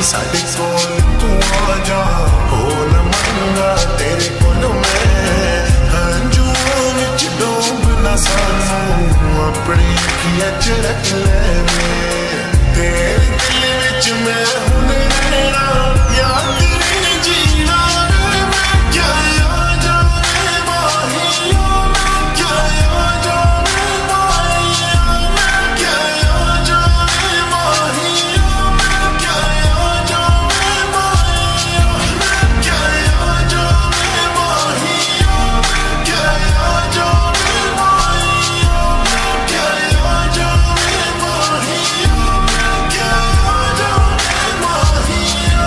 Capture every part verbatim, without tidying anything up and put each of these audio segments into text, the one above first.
साडे कोल तू आ जा, हो न मंगा तेरे कोल मैं, हंजुआं विच डूब ना सानू अपनी अखियां च रख ले वे, तेरे दिल विच मैं हुण रहना, याद तेरी जीना रे मैं क्या आ जा रे माहिया, मैं क्या आ जा रे माहिया, मैं क्या आ जा रे माहिया, मैं क्या आ जा रे माहिया, मैं क्या आ जा रे माहिया, मैं क्या आ जा रे माहिया, मैं क्या आ जा रे माहिया, मैं क्या आ जा रे माहिया।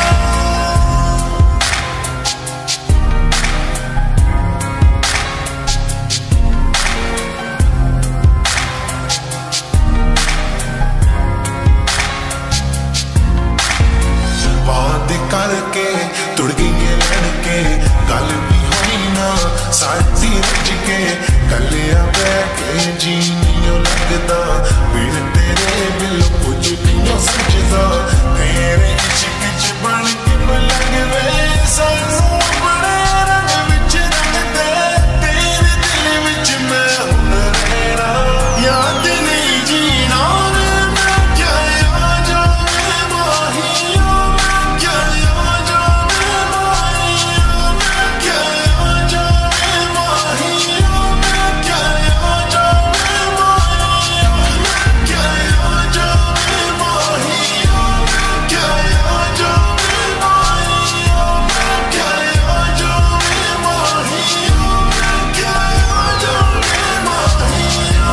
वादे करके तुड़ गई लड़के, गल भी होई ना साथी रज के, कलिया बह के जी नहीं लगता, बिन तेरे बिलो कुछ नहीं सजदा, तेरे इश्क च बन के पलग वे सानू अपने रंग विच रंग दे, तेरे दिल विच मैं हुण रहना, याद नहीं जीना रे मैं क्या आ जा रे माहिया, मैं क्या आ जा रे माहिया, मैं क्या आ जा रे माहिया, मैं क्या आ जा रे माहिया, मैं क्या आ जा रे माहिया, मैं क्या आ जा रे माहिया, मैं क्या आ जा रे माहिया, मैं क्या आ जा रे माहिया।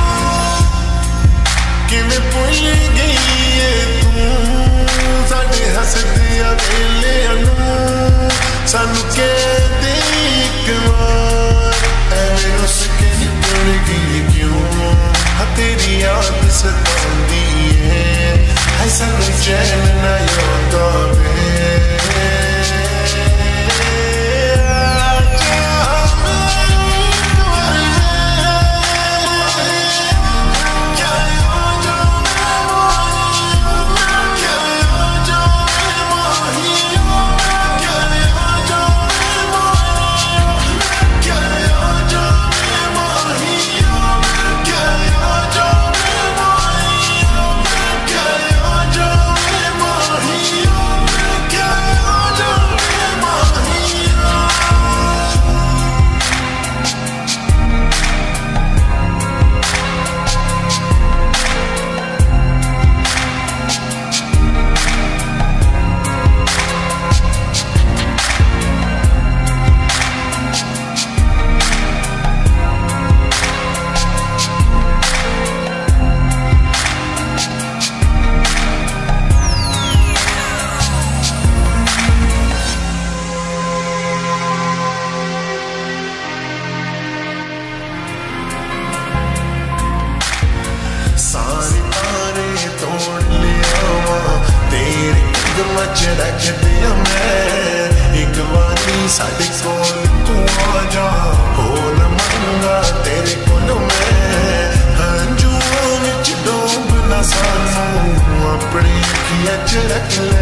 किवें भुल गई है तू साडे हसदियां वेलियां नूं, सानू कह दे इक वार ऐवें रुस के निकल गई क्यों, हाँ तेरी याद सतांदी है, हाय सानू चैन ना आंदा वे, सारे तारे तोड़ लिया वा तेरे कदम च रख दिया मैं, एक बारी साडे कोल तू आ जा, हो न मंगा तेरे कोल मैं, हंजुआं विच डूब ना सानू अपनी अखियां च रख ले